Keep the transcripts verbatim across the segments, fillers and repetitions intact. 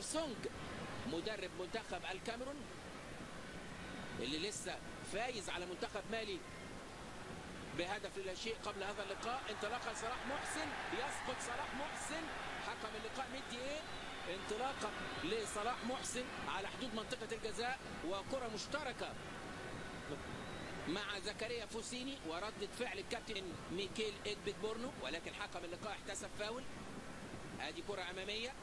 سونج مدرب منتخب الكاميرون اللي لسه فايز على منتخب مالي بهدف لا شيء قبل هذا اللقاء. انطلاقه صلاح محسن، يسقط صلاح محسن، حكم اللقاء مدي ايه؟ انطلاقه لصلاح محسن على حدود منطقه الجزاء، وكره مشتركه مع زكريا فوسيني وردة فعل الكابتن ميكيل إدبيتبورنو، ولكن حكم اللقاء احتسب فاول. ادي كره اماميه،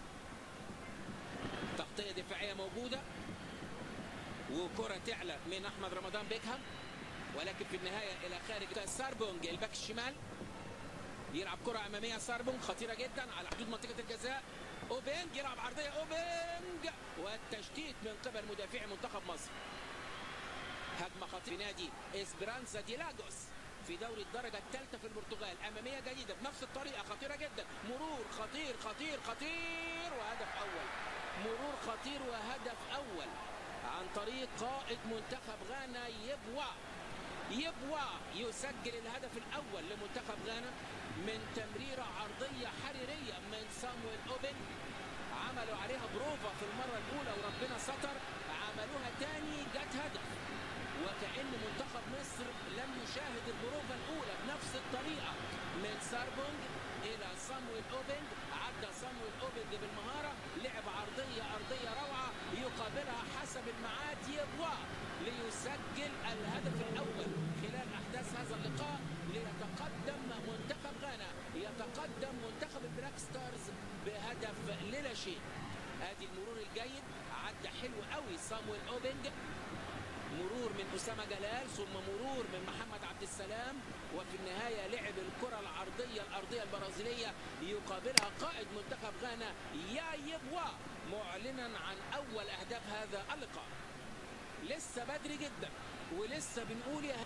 تغطيه دفاعيه موجوده، وكره تعلى من احمد رمضان بيكهام، ولكن في النهايه الى خارج. ساربونج الباك الشمال يلعب كره اماميه، ساربونج خطيره جدا على حدود منطقه الجزاء. اوبينج يلعب عرضيه، اوبينج والتشتيت من قبل مدافعي منتخب مصر. هجمه خطيره في نادي اسبرانزا دي لاجوس في دوري الدرجه الثالثه في البرتغال، اماميه جيده بنفس الطريقه، خطيره جدا، مرور خطير خطير خطير وهدف اول. مرور خطير وهدف اول عن طريق قائد منتخب غانا يبوا. يبوا يسجل الهدف الاول لمنتخب غانا من تمريره عرضيه حريريه من سامويل اوبن. عملوا عليها بروفا في المره الاولى وربنا ستر، عملوها تاني جت هدف، وكأن منتخب مصر لم يشاهد البروفا الاولى بنفس الطريقه. من ساربونج الى سامويل اوبن، عدى سامويل اوبن بالمهاره، لعب عرضيه ارضيه روعه، يقابلها حسب الميعاد يبوا ليسجل الهدف الاول خلال احداث هذا اللقاء، ليتقدم منتخب غانا، يتقدم منتخب البلاك ستارز بهدف لا شيء. ادي المرور الجيد، عدى حلو قوي سامويل اوبنج، مرور من اسامه جلال، ثم مرور من محمد عبد السلام، وفي النهايه لعب الكره العرضيه الارضيه البرازيليه يقابلها قائد منتخب غانا يا يبوا، معلنا عن اول اهداف هذا اللقاء. لسه بدري جدا ولسه بنقول يا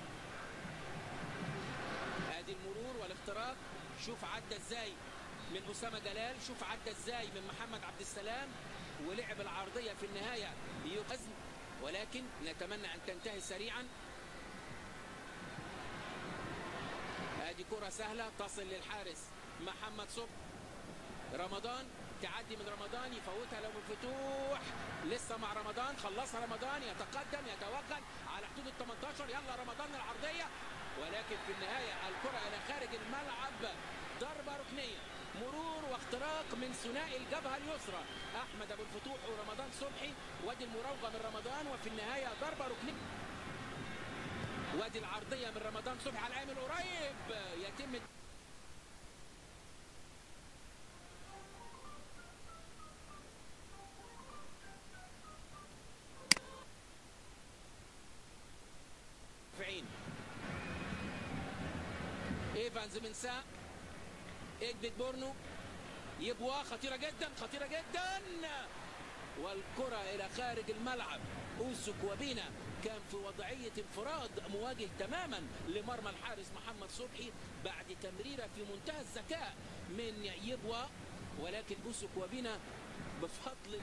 ادي المرور والاختراق، شوف عدى ازاي من اسامه جلال، شوف عدى ازاي من محمد عبد السلام، ولعب العرضيه في النهايه يقزم، ولكن نتمنى ان تنتهي سريعا. ادي كره سهله تصل للحارس محمد صبحي، رمضان تعدي من رمضان يفوتها لو مفتوح، لسه مع رمضان، خلصها رمضان، يتقدم يتوغل على حدود ال ثمانية عشر، يلا رمضان العرضيه، ولكن في النهايه الكره الى خارج الملعب، ضربه ركنيه، مرور واختراق من ثنائي الجبهه اليسرى احمد ابو الفتوح ورمضان صبحي، وادي المراوغه من رمضان، وفي النهايه ضربه ركنيه، وادي العرضيه من رمضان صبحي على الايمن قريب، يتم ايفانز من ساق إدبيتبورنو، يبوا خطيره جدا خطيره جدا، والكره الى خارج الملعب. اوسو كوابينا كان في وضعيه انفراد مواجه تماما لمرمى الحارس محمد صبحي بعد تمريره في منتهى الذكاء من يبوا، ولكن اوسو كوابينا بفضل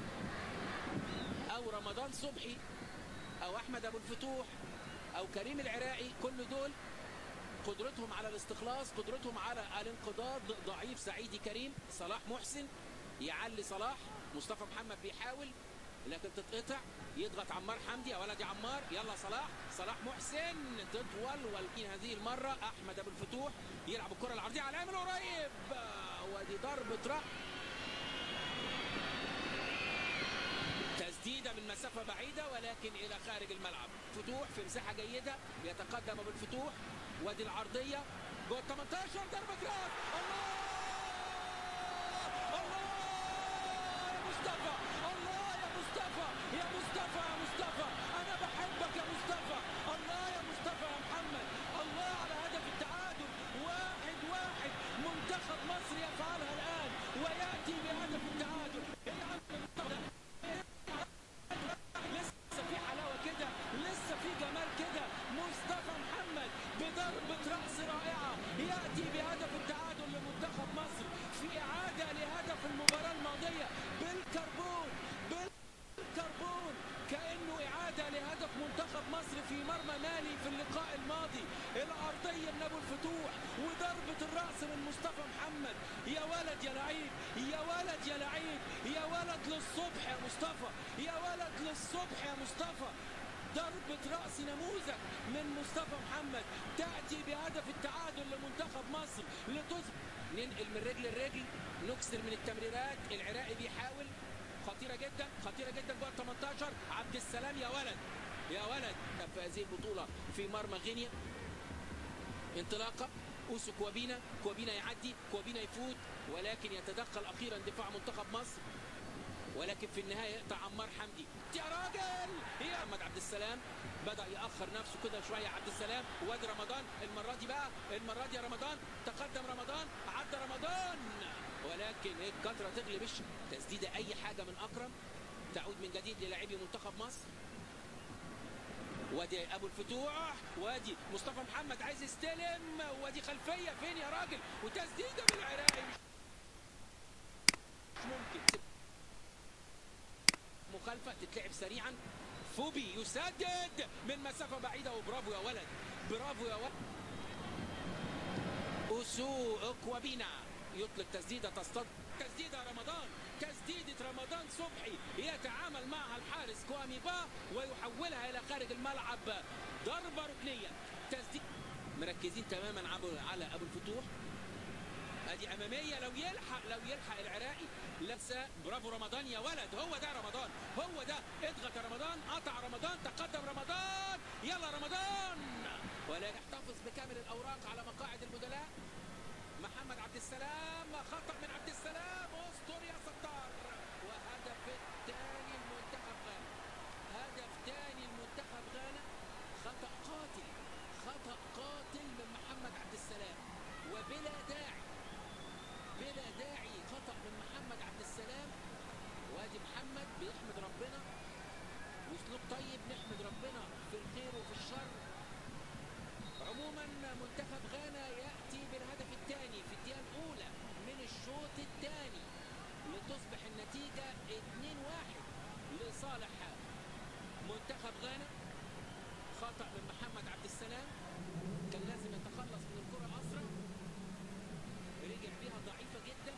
او رمضان صبحي او احمد ابو الفتوح او كريم العراقي، كل دول قدرتهم على الاستخلاص، قدرتهم على الانقضاض ضعيف. سعيدي كريم، صلاح محسن يعلي صلاح، مصطفى محمد بيحاول لكن تتقطع، يضغط عمار حمدي، يا ولد يا عمار، يلا صلاح، صلاح محسن تطول، ولكن هذه المره احمد ابو الفتوح يلعب الكره العرضيه على الايمن قريب، ودي ضربه رأس، تسديده من مسافه بعيده ولكن الى خارج الملعب. فتوح في مساحه جيده، يتقدم ابو الفتوح، وادي العرضيه جوه ال ثمانية عشر، ضربه راس، الله الله يا مصطفى، الله يا مصطفى يا مصطفى يا مصطفى، انا بحبك يا مصطفى، الله يا مصطفى يا محمد، الله على هدف التعادل، واحد واحد، منتخب مصر يفعلها الان وياتي بهدف التعادل. لسه في حلاوه كده، لسه في جمال كده، مصطفى محمد بضربة رأس رائعة يأتي بهدف التعادل لمنتخب مصر في إعادة لهدف المباراة الماضية بالكربون بالكربون، كأنه إعادة لهدف منتخب مصر في مرمى مالي في اللقاء الماضي. العرضية من أبو الفتوح وضربة الرأس من مصطفى محمد، يا ولد ولد يا لعيب، يا ولد يا لعيب، يا ولد للصبح يا مصطفى، يا ولد للصبح يا مصطفى. ضربة رأس نموذج من مصطفى محمد تأتي بهدف التعادل لمنتخب مصر لتثبت. ننقل من رجل لرجل، نكسر من التمريرات. العراقي بيحاول، خطيرة جدا خطيرة جدا جوه ال تمنتاشر. عبد السلام يا ولد يا ولد في هذه البطولة في مرمى غينيا. انطلاقة اوسو كوابينا، كوابينا يعدي، كوابينا يفوت، ولكن يتدخل اخيرا دفاع منتخب مصر، ولكن في النهايه يقطع عمار حمدي. يا راجل يا محمد عبد السلام بدا ياخر نفسه كده شويه. عبد السلام وادي رمضان، المره دي بقى المره دي يا رمضان، تقدم رمضان، عدى رمضان، ولكن الكتره تغلب الشمال. تسديده اي حاجه من اكرم تعود من جديد للاعبي منتخب مصر. وادي ابو الفتوح، وادي مصطفى محمد عايز يستلم، وادي خلفيه فين يا راجل، وتسديده بالعراقي مش ممكن. مخالفه تتلعب سريعا. فوبي يسدد من مسافه بعيده، وبرافو يا ولد، برافو يا ولد. اوسو كوابينا يطلق تسديده تصطد، تسديده رمضان، تسديده رمضان صبحي يتعامل معها الحارس كوامي با ويحولها الى خارج الملعب. ضربه ركنيه. تسديد مركزين تماما على ابو الفتوح. ادي اماميه، لو يلحق لو يلحق العراقي لسه. برافو رمضان يا ولد، هو ده رمضان، هو ده. اضغط يا رمضان، قطع رمضان، تقدم رمضان، يلا رمضان، ولا يحتفظ بكامل الاوراق على مقاعد البدلاء. محمد عبد السلام، خطأ من عبد السلام، اسطر يا ستار. وهدف الثاني المنتخب غانا، هدف ثاني المنتخب غانا. خطأ قاتل، خطأ قاتل من محمد عبد السلام، وبلا داعي بلا داعي خطأ من محمد عبد السلام. وادي محمد بيحمد ربنا، واسلوب طيب، نحمد ربنا في الخير وفي الشر. عموما منتخب غانا يأتي بالهدف الثاني في الدقيقة الأولى من الشوط الثاني لتصبح النتيجة اثنين واحد لصالح منتخب غانا. خطأ من محمد عبد السلام، كان لازم يتخلص من الكرة أسرع، رجع بيها ضعيفة جدا.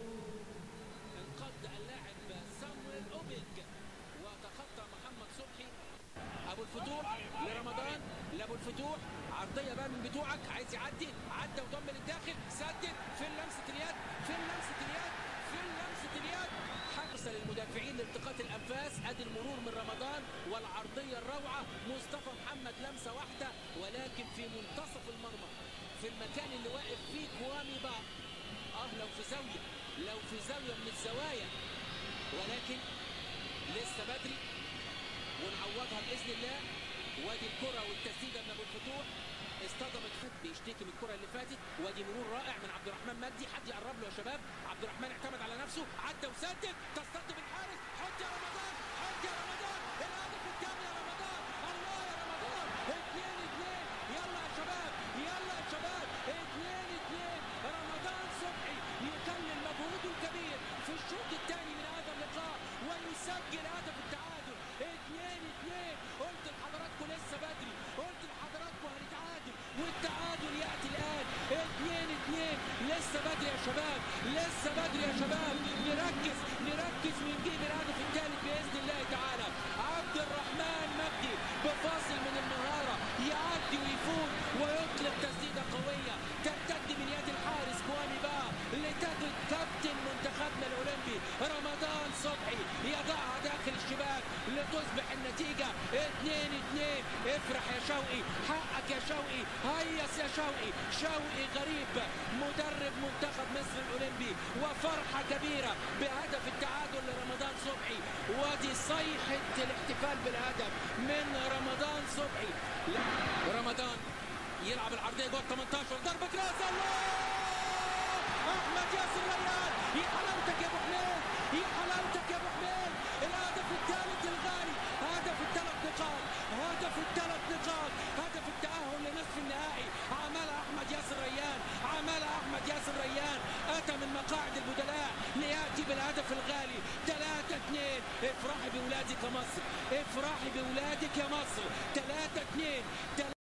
انقض اللاعب سامويل أوبيج وتخطى محمد صبحي. أبو الفتوح لرمضان، لأبو الفتوح، عرضية بقى من بتوعك، عايز يعدي، عدى وضم للداخل، سدد، فين لمسة اليد، فين لمسة اليد، فين لمسة اليد. حرص للمدافعين لالتقاط الأنفاس. أدي المرور من رمضان والعرضية الروعة. مصطفى محمد لمسة واحدة، ولكن في منتصف المرمى، في المكان اللي واقف فيه كوامي با. اه لو في زاوية، لو في زاوية من الزوايا، ولكن لسه بدري ونعوضها بإذن الله. وادي الكرة والتسديدة من أبو الفتوح، اصطدمت خد بيشتكي من الكرة اللي فاتت. وادي مرور رائع من عبد الرحمن مجدي، حد يقرب له يا شباب. عبد الرحمن اعتمد على نفسه، عدى وسدد، تصطد بالحارس، حط يا رمضان، حط يا رمضان، الهدف الثاني يا رمضان، الله يا رمضان. اثنين اثنين، يلا يا شباب، يلا يا شباب، اثنين اثنين. رمضان صبحي يكلل مجهوده الكبير في الشوط الثاني من هذا اللقاء ويسجل هدف التعادل. اثنين اثنين. قلت لحضراتكم لسه بدري، قلت لحضراتكم هنتعادل، والتعادل ياتي الان. اثنين اثنين، لسه بدري يا شباب، لسه بدري يا شباب. نركز نركز ونجيب الهدف الثالث باذن الله تعالى. عبد الرحمن مجدي بفاصل من المهاره يعدي ويفوت ويطلق تسديده قويه ترتد من يد الحارس كوامي با لتجد كابتن منتخبنا الاولمبي رمضان صبحي يضعها داخل الشباك لتصبح النتيجه اثنين اثنين. افرح يا شوقي، حقك يا شوقي، هيص يا شوقي. شوقي غريب مدرب منتخب مصر الاولمبي، وفرحه كبيره بهدف التعادل لرمضان صبحي. ودي صيحه الاحتفال بالهدف من رمضان صبحي. رمضان يلعب العرضيه جوه تمنتاشر، ضربه راس، الله! احمد ياسر ريان، يا حلاوتك يا ابو حميد، يا حلاوتك يا ابو حميد. الهدف الثالث الغالي، هدف الثلاث نقاط، هدف الثلاث نقاط، هدف التأهل لنصف النهائي. عملها احمد ياسر ريان، عملها احمد ياسر ريان. اتى من مقاعد البدلاء لياتي بالهدف الغالي. ثلاثة اثنين. افرحي بولادك يا مصر، افرحي بولادك يا مصر. ثلاثة اثنين.